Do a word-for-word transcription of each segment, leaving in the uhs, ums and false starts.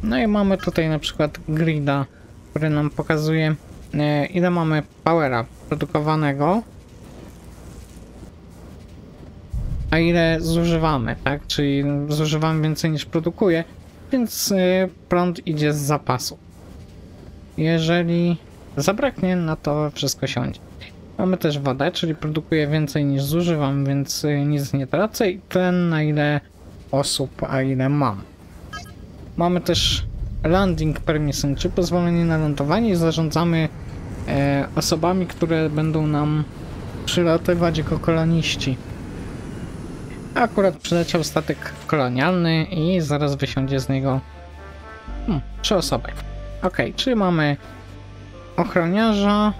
No i mamy tutaj na przykład grida, który nam pokazuje, e, ile mamy powera produkowanego, a ile zużywamy, tak? Czyli zużywamy więcej niż produkuje, więc e, prąd idzie z zapasu. Jeżeli zabraknie, no to wszystko siądzie. Mamy też wodę, czyli produkuję więcej niż zużywam, więc e, nic nie tracę i tlen na ile osób, a ile mam. Mamy też landing permission, czy pozwolenie na lądowanie i zarządzamy e, osobami, które będą nam przylatywać jako koloniści. Akurat przyleciał statek kolonialny i zaraz wysiądzie z niego hmm, trzy osoby. Ok, czyli mamy ochroniarza,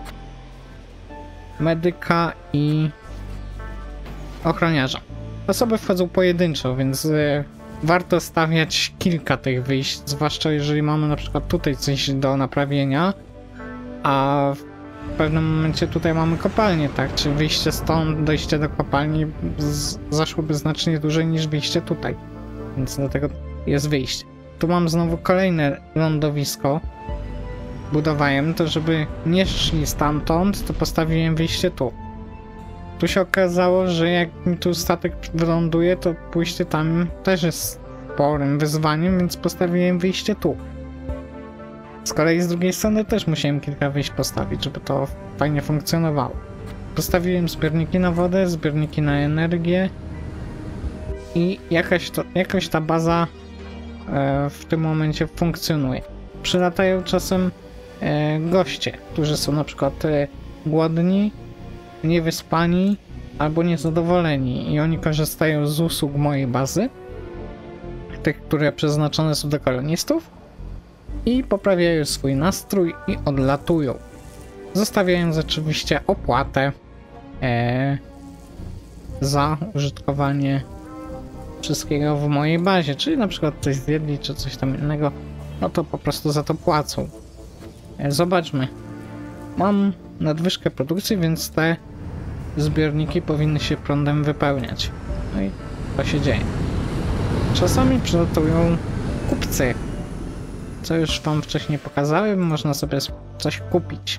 medyka i ochroniarza. Osoby wchodzą pojedynczo, więc e, warto stawiać kilka tych wyjść, zwłaszcza jeżeli mamy na przykład tutaj coś do naprawienia, a w pewnym momencie tutaj mamy kopalnię, tak? Czy wyjście stąd, dojście do kopalni z, zaszłoby znacznie dłużej niż wyjście tutaj, więc dlatego jest wyjście. Tu mam znowu kolejne lądowisko. Budowałem to, żeby nie szli stamtąd, to postawiłem wyjście tu. Tu się okazało, że jak mi tu statek wyląduje, to pójście tam też jest sporym wyzwaniem, więc postawiłem wyjście tu. Z kolei z drugiej strony też musiałem kilka wyjść postawić, żeby to fajnie funkcjonowało. Postawiłem zbiorniki na wodę, zbiorniki na energię i jakaś, to, jakaś ta baza e, w tym momencie funkcjonuje. Przylatają czasem e, goście, którzy są na przykład e, głodni, niewyspani albo niezadowoleni i oni korzystają z usług mojej bazy, tych, które przeznaczone są do kolonistów, i poprawiają swój nastrój i odlatują, zostawiając oczywiście opłatę e, za użytkowanie wszystkiego w mojej bazie, czyli na przykład coś zjedli czy coś tam innego, no to po prostu za to płacą. E, zobaczmy, mam nadwyżkę produkcji, więc te zbiorniki powinny się prądem wypełniać. No i to się dzieje. Czasami przylatują kupcy, co już wam wcześniej pokazałem, można sobie coś kupić.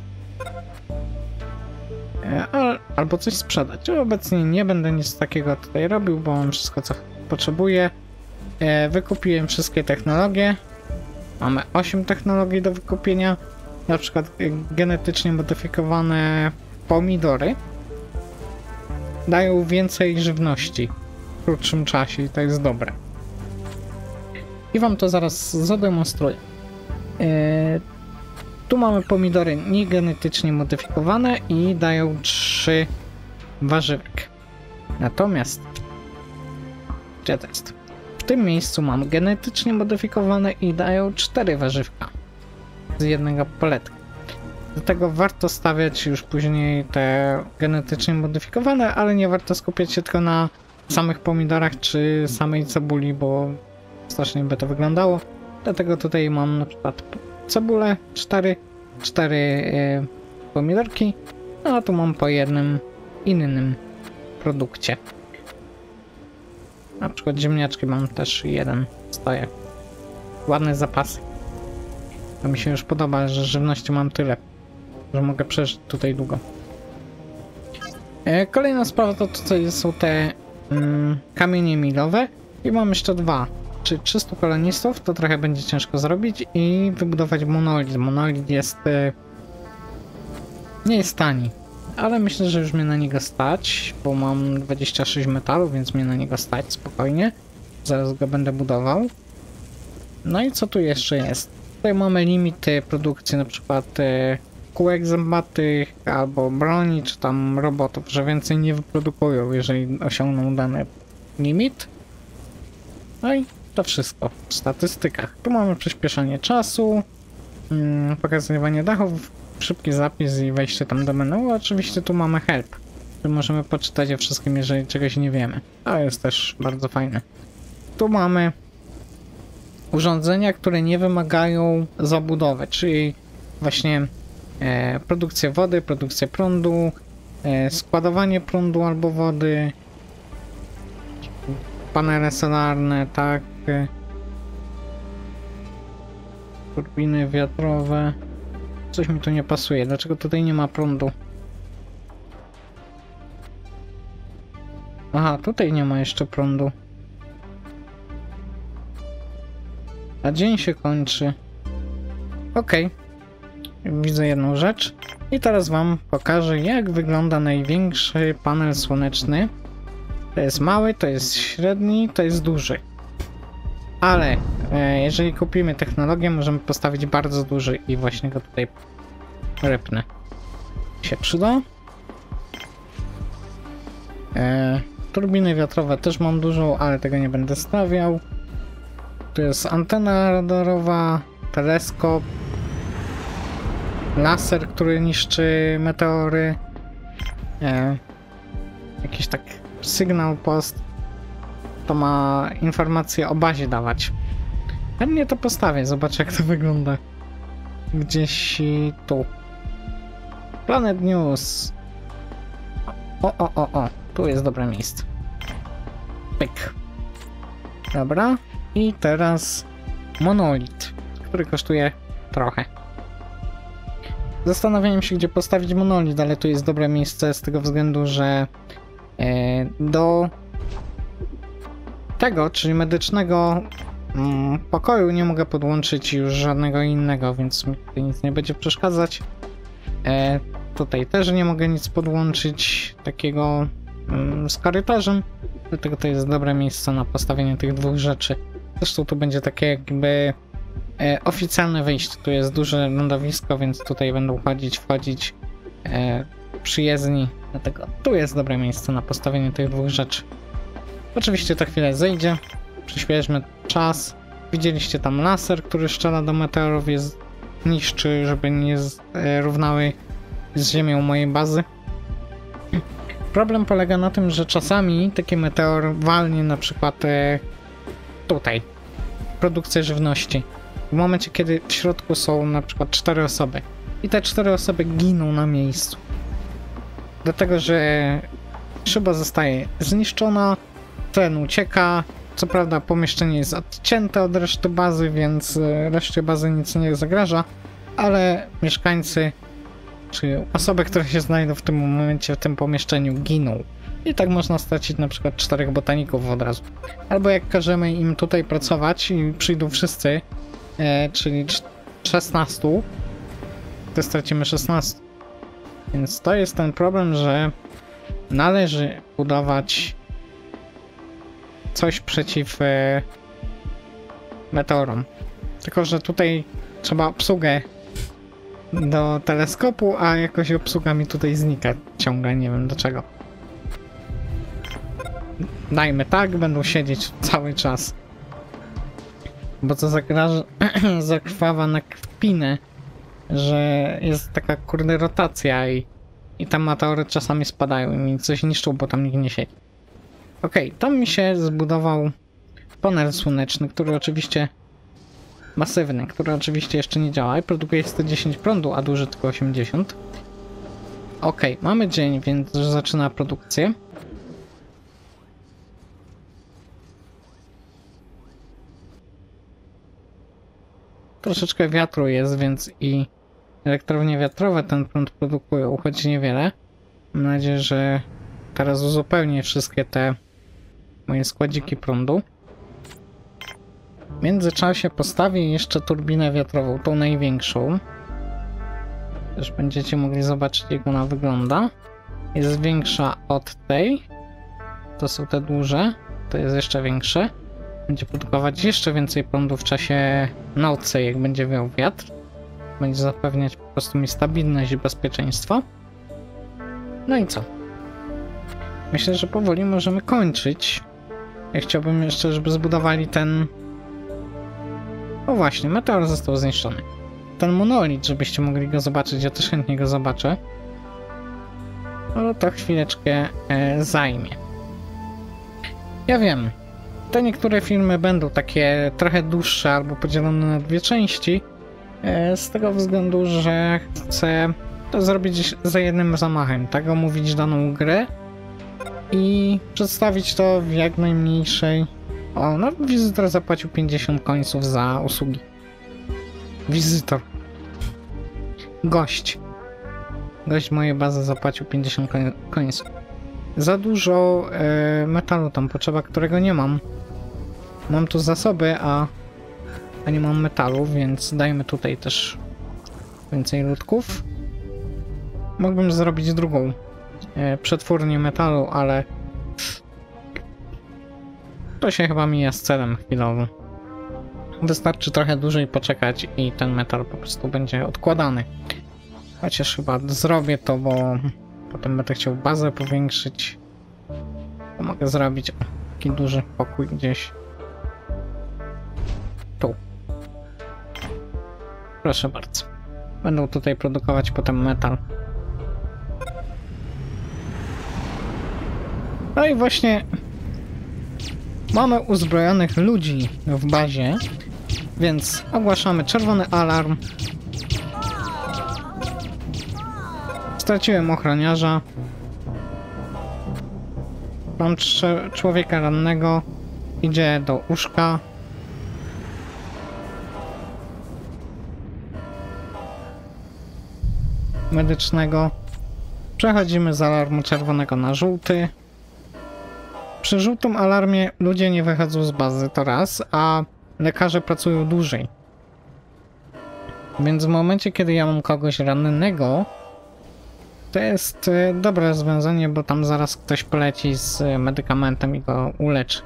E, albo coś sprzedać. Obecnie nie będę nic takiego tutaj robił, bo mam wszystko, co potrzebuję. E, wykupiłem wszystkie technologie. Mamy osiem technologii do wykupienia. Na przykład genetycznie modyfikowane pomidory dają więcej żywności w krótszym czasie i to jest dobre. I wam to zaraz zademonstruję. Yy, tu mamy pomidory niegenetycznie modyfikowane i dają trzy warzywek. Natomiast gdzie to jest? W tym miejscu mam genetycznie modyfikowane i dają cztery warzywka z jednego poletka. Dlatego warto stawiać już później te genetycznie modyfikowane, ale nie warto skupiać się tylko na samych pomidorach czy samej cebuli, bo strasznie by to wyglądało. Dlatego tutaj mam na przykład cebulę, cztery, cztery yy, pomidorki, a tu mam po jednym innym produkcie. Na przykład ziemniaczki mam też jeden stojak. Ładne zapasy. To mi się już podoba, że żywności mam tyle, że mogę przeżyć tutaj długo. Yy, kolejna sprawa to tutaj są te yy, kamienie milowe i mam jeszcze dwa. Czy trzystu kolonistów, to trochę będzie ciężko zrobić i wybudować monolit. Monolit jest e, nie jest tani, ale myślę, że już mnie na niego stać, bo mam dwadzieścia sześć metalu, więc mnie na niego stać spokojnie. Zaraz go będę budował. No i co tu jeszcze jest? Tutaj mamy limity produkcji, na przykład e, kółek zębatych albo broni, czy tam robotów, że więcej nie wyprodukują, jeżeli osiągną dany limit. No i to wszystko w statystykach. Tu mamy przyspieszanie czasu, hmm, pokazywanie dachów, szybki zapis i wejście tam do menu. Oczywiście tu mamy help, że możemy poczytać o wszystkim, jeżeli czegoś nie wiemy. To jest też bardzo fajne. Tu mamy urządzenia, które nie wymagają zabudowy, czyli właśnie e, produkcja wody, produkcja prądu, e, składowanie prądu albo wody, panele solarne, tak. turbiny wiatrowe. Coś mi tu nie pasuje. Dlaczego tutaj nie ma prądu? Aha, tutaj nie ma jeszcze prądu. A dzień się kończy. Okej. Widzę jedną rzecz. I teraz wam pokażę, jak wygląda największy panel słoneczny. To jest mały, to jest średni, to jest duży. Ale e, jeżeli kupimy technologię, możemy postawić bardzo duży i właśnie go tutaj rypnę. Się przyda. E, turbiny wiatrowe też mam dużą, ale tego nie będę stawiał. Tu jest antena radarowa, teleskop, laser, który niszczy meteory, e, jakiś tak sygnał post, to ma informacje o bazie dawać. Chętnie to postawię, zobaczę jak to wygląda. Gdzieś tu. Planet News. O, o, o, o, tu jest dobre miejsce. Pyk. Dobra. I teraz monolit, który kosztuje trochę. Zastanawiałem się, gdzie postawić monolit, ale tu jest dobre miejsce z tego względu, że e, do tego, czyli medycznego mm, pokoju nie mogę podłączyć już żadnego innego, więc mi tutaj nic nie będzie przeszkadzać. E, tutaj też nie mogę nic podłączyć takiego mm, z korytarzem, dlatego to jest dobre miejsce na postawienie tych dwóch rzeczy. Zresztą tu będzie takie jakby e, oficjalne wyjście. Tu jest duże lądowisko, więc tutaj będą chodzić, wchodzić e, przyjezdni. Dlatego tu jest dobre miejsce na postawienie tych dwóch rzeczy. Oczywiście to chwilę zejdzie. Przyspieszmy czas. Widzieliście tam laser, który strzela do meteorów, jest niszczy, żeby nie zrównały z ziemią mojej bazy. Problem polega na tym, że czasami taki meteor walnie na przykład e, tutaj produkcję żywności. W momencie, kiedy w środku są na przykład cztery osoby i te cztery osoby giną na miejscu. Dlatego, że szyba zostaje zniszczona, tlen ucieka. Co prawda pomieszczenie jest odcięte od reszty bazy, więc reszcie bazy nic nie zagraża, ale mieszkańcy czy osoby, które się znajdą w tym momencie w tym pomieszczeniu giną. I tak można stracić na przykład czterech botaników od razu. Albo jak każemy im tutaj pracować i przyjdą wszyscy, e, czyli szesnastu, to stracimy szesnastu. Więc to jest ten problem, że należy budować coś przeciw e, meteorom. Tylko że tutaj trzeba obsługę do teleskopu, a jakoś obsługa mi tutaj znika ciągle, nie wiem dlaczego. Dajmy tak, będą siedzieć cały czas. Bo to zagraża, zakrwawa na kpinę, że jest taka kurde rotacja i, i tam meteory czasami spadają i mi coś niszczą, bo tam nikt nie siedzi. Okej, okay, tam mi się zbudował panel słoneczny, który oczywiście masywny, który oczywiście jeszcze nie działa i produkuje sto dziesięć prądu, a duży tylko osiemdziesiąt. Okej, okay, mamy dzień, więc zaczyna produkcję. Troszeczkę wiatru jest, więc i elektrownie wiatrowe ten prąd produkują, choć niewiele. Mam nadzieję, że teraz uzupełnię wszystkie te moje składziki prądu. W międzyczasie postawię jeszcze turbinę wiatrową, tą największą. Też będziecie mogli zobaczyć, jak ona wygląda. Jest większa od tej. To są te duże. To jest jeszcze większe. Będzie produkować jeszcze więcej prądu w czasie nocy, jak będzie wiał wiatr. Będzie zapewniać po prostu mi stabilność i bezpieczeństwo. No i co? Myślę, że powoli możemy kończyć. Ja chciałbym jeszcze, żeby zbudowali ten... O właśnie, meteor został zniszczony. Ten monolit, żebyście mogli go zobaczyć, ja też chętnie go zobaczę. Ale to chwileczkę e, zajmie. Ja wiem, te niektóre filmy będą takie trochę dłuższe albo podzielone na dwie części. E, z tego względu, że chcę to zrobić za jednym zamachem, tak? Omówić daną grę i przedstawić to w jak najmniejszej... O, no wizytor zapłacił pięćdziesiąt końców za usługi. Wizytor. Gość. Gość mojej bazy zapłacił pięćdziesiąt końców. Za dużo e, metalu tam potrzeba, którego nie mam. Mam tu zasoby, a, a nie mam metalu, więc dajmy tutaj też więcej ludków. Mógłbym zrobić drugą e, przetwórnię metalu, ale to się chyba mija z celem chwilowo. Wystarczy trochę dłużej poczekać i ten metal po prostu będzie odkładany. Chociaż chyba zrobię to, bo potem będę chciał bazę powiększyć. To mogę zrobić o, taki duży pokój gdzieś tu. Proszę bardzo. Będą tutaj produkować potem metal. No i właśnie mamy uzbrojonych ludzi w bazie, więc ogłaszamy czerwony alarm. Straciłem ochroniarza. Mam człowieka rannego. Idzie do łóżka. Medycznego. Przechodzimy z alarmu czerwonego na żółty. Przy żółtym alarmie ludzie nie wychodzą z bazy, to raz, a lekarze pracują dłużej. Więc w momencie, kiedy ja mam kogoś rannego, to jest dobre rozwiązanie, bo tam zaraz ktoś poleci z medykamentem i go uleczy.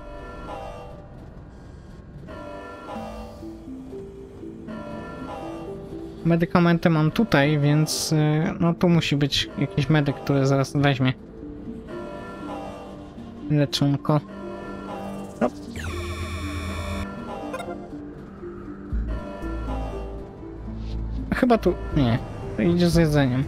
Medykamenty mam tutaj, więc no tu musi być jakiś medyk, który zaraz weźmie leczonko. No. Chyba tu... nie. To idzie z jedzeniem.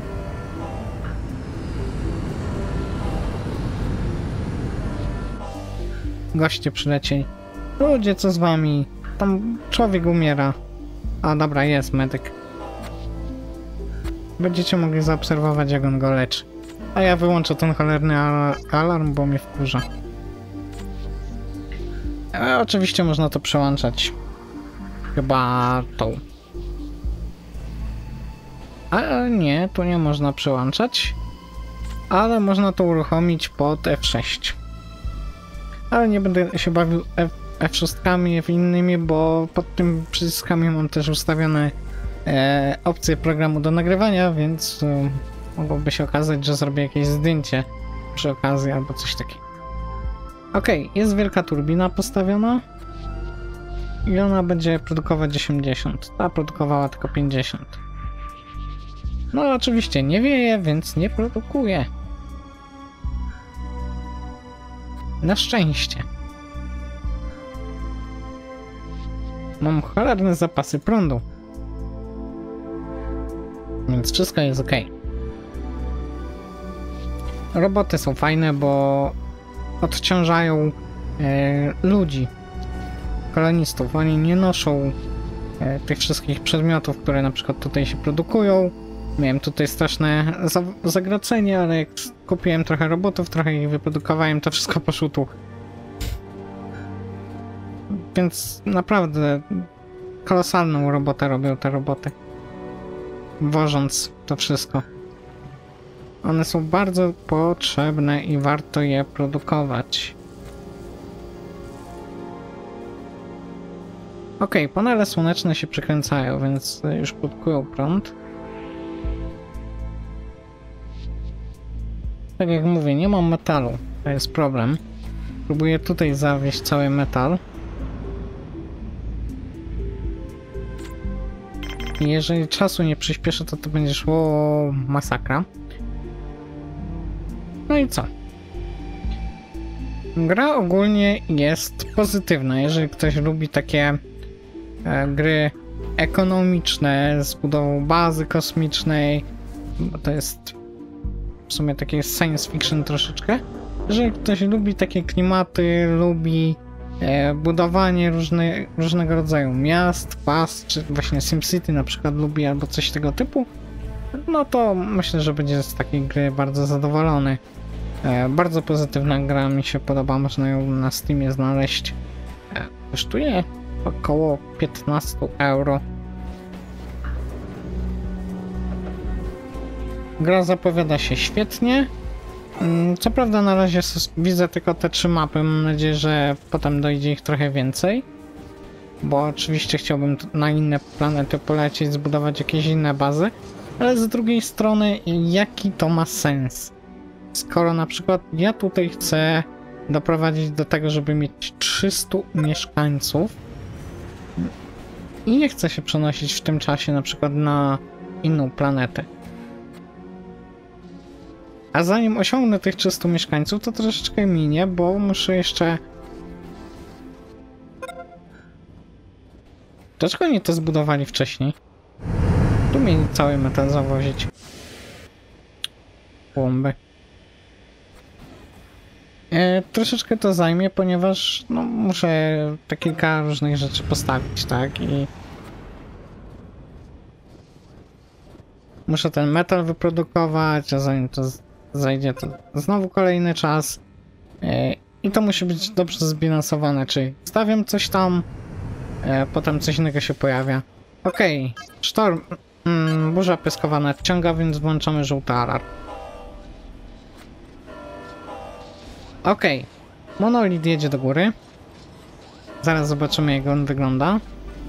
Goście przylecieli. Ludzie, co z wami? Tam człowiek umiera. A dobra, jest medyk. Będziecie mogli zaobserwować, jak on go leczy. A ja wyłączę ten cholerny alarm, bo mnie wkurza. E, oczywiście można to przełączać. Chyba tą. A nie, tu nie można przełączać. Ale można to uruchomić pod F sześć. Ale nie będę się bawił F sześć w innymi, bo pod tym przyciskami mam też ustawione e, opcje programu do nagrywania, więc e, mogłoby się okazać, że zrobię jakieś zdjęcie przy okazji albo coś takiego. Ok, jest wielka turbina postawiona i ona będzie produkować osiemdziesiąt. Ta produkowała tylko pięćdziesiąt. No oczywiście nie wieje, więc nie produkuje. Na szczęście. Mam cholerne zapasy prądu. Więc wszystko jest ok. Roboty są fajne, bo odciążają e, ludzi, kolonistów. Oni nie noszą e, tych wszystkich przedmiotów, które na przykład tutaj się produkują. Miałem tutaj straszne za zagracenie, ale jak kupiłem trochę robotów, trochę ich wyprodukowałem, to wszystko poszło tu. Więc naprawdę kolosalną robotę robią te roboty, wożąc to wszystko. One są bardzo potrzebne i warto je produkować. Ok, panele słoneczne się przekręcają, więc już produkują prąd. Tak jak mówię, nie mam metalu, to jest problem. Próbuję tutaj zawieźć cały metal. I jeżeli czasu nie przyspieszę, to to będzie szło masakra. No i co? Gra ogólnie jest pozytywna, jeżeli ktoś lubi takie e, gry ekonomiczne z budową bazy kosmicznej, bo to jest w sumie takie science fiction troszeczkę. Jeżeli ktoś lubi takie klimaty, lubi e, budowanie różne, różnego rodzaju miast, pas, czy właśnie SimCity na przykład lubi albo coś tego typu, no to myślę, że będzie z takiej gry bardzo zadowolony. E, bardzo pozytywna gra, mi się podoba, można ją na Steamie znaleźć. E, kosztuje około piętnaście euro. gra zapowiada się świetnie. Co prawda na razie widzę tylko te trzy mapy, mam nadzieję, że potem dojdzie ich trochę więcej. Bo oczywiście chciałbym na inne planety polecieć, zbudować jakieś inne bazy. Ale z drugiej strony, jaki to ma sens? Skoro na przykład ja tutaj chcę doprowadzić do tego, żeby mieć trzysta mieszkańców i nie chcę się przenosić w tym czasie na przykład na inną planetę. A zanim osiągnę tych trzystu mieszkańców, to troszeczkę minie, bo muszę jeszcze... Dlaczego oni to zbudowali wcześniej? Tu mieli cały metal zawozić. Bomby. E, troszeczkę to zajmie, ponieważ no, muszę te kilka różnych rzeczy postawić, tak? I muszę ten metal wyprodukować, a zanim to zajdzie, to znowu kolejny czas. E, I to musi być dobrze zbilansowane, czyli stawiam coś tam, e, potem coś innego się pojawia. Okej, okay. Sztorm, mm, burza piaskowa nadciąga, więc włączamy żółty alarm. Okej, okay. Monolit jedzie do góry. Zaraz zobaczymy, jak on wygląda.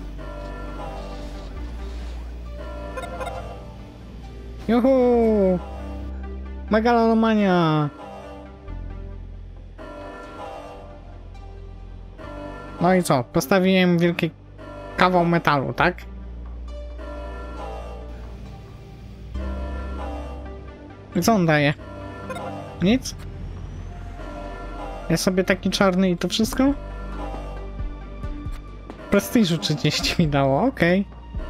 Juhu! Megalomania! No i co? Postawiłem wielki kawał metalu, tak? I co on daje? Nic? Jest sobie taki czarny i to wszystko? Prestiżu trzydzieści mi dało, okej.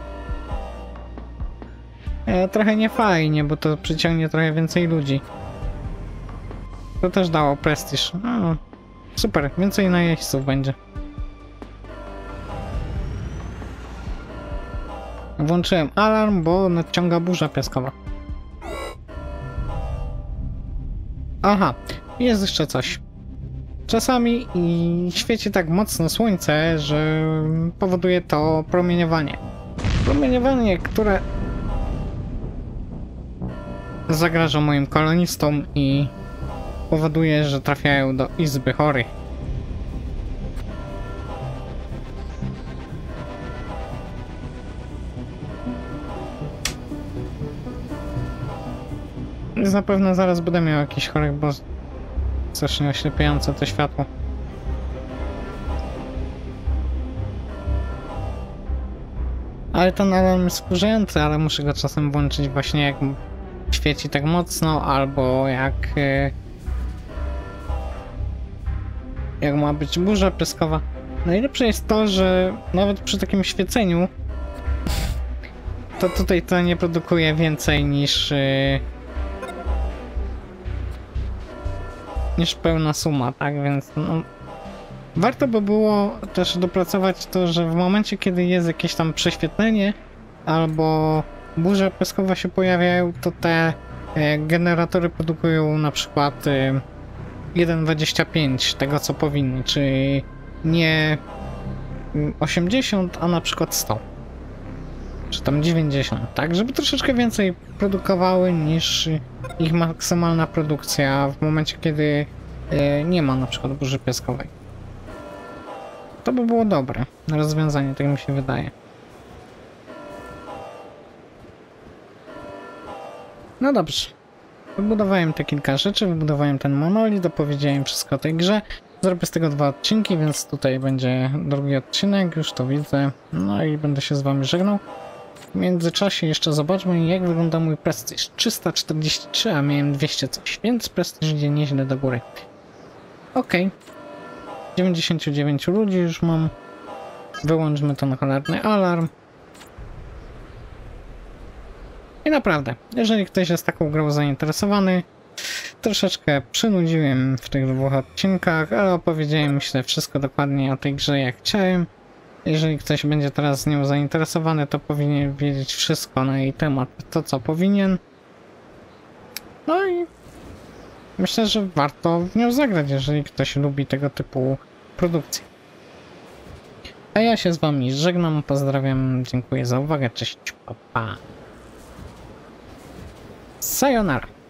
Okay. E, trochę nie fajnie, bo to przyciągnie trochę więcej ludzi. To też dało prestiż. No, super, więcej najeźdźców będzie. Włączyłem alarm, bo nadciąga burza piaskowa. Aha, jest jeszcze coś. Czasami i świeci tak mocno słońce, że powoduje to promieniowanie. Promieniowanie, które zagraża moim kolonistom i powoduje, że trafiają do izby chorych. Zapewne zaraz będę miał jakiś chorych, bo strasznie oślepiające to światło. Ale ten alarm jest wkurzający, ale muszę go czasem włączyć właśnie jak świeci tak mocno, albo jak jak ma być burza piaskowa. Najlepsze jest to, że nawet przy takim świeceniu to tutaj to nie produkuje więcej niż niż pełna suma, tak? Więc no, warto by było też dopracować to, że w momencie, kiedy jest jakieś tam prześwietlenie albo burze piaskowe się pojawiają, to te e, generatory produkują na przykład e, jeden przecinek dwadzieścia pięć tego, co powinny, czyli nie osiemdziesiąt, a na przykład sto. Czy tam dziewięćdziesiąt, tak? Żeby troszeczkę więcej produkowały niż ich maksymalna produkcja w momencie, kiedy e, nie ma na przykład burzy piaskowej. To by było dobre rozwiązanie, tak mi się wydaje. No dobrze. Wybudowałem te kilka rzeczy, wybudowałem ten monolit, opowiedziałem wszystko o tej grze. Zrobię z tego dwa odcinki, więc tutaj będzie drugi odcinek, już to widzę. No i będę się z wami żegnał. W międzyczasie jeszcze zobaczmy, jak wygląda mój prestiż. trzysta czterdzieści trzy, a miałem dwieście coś, więc prestiż idzie nieźle do góry. Ok. dziewięćdziesięciu dziewięciu ludzi już mam. Wyłączmy ten cholerny alarm. I naprawdę, jeżeli ktoś jest taką grą zainteresowany, troszeczkę przynudziłem w tych dwóch odcinkach, ale opowiedziałem, myślę, wszystko dokładnie o tej grze, jak chciałem. Jeżeli ktoś będzie teraz z nią zainteresowany, to powinien wiedzieć wszystko na jej temat, to co powinien. No i myślę, że warto w nią zagrać, jeżeli ktoś lubi tego typu produkcje. A ja się z wami żegnam, pozdrawiam, dziękuję za uwagę, cześć, pa pa. Sayonara.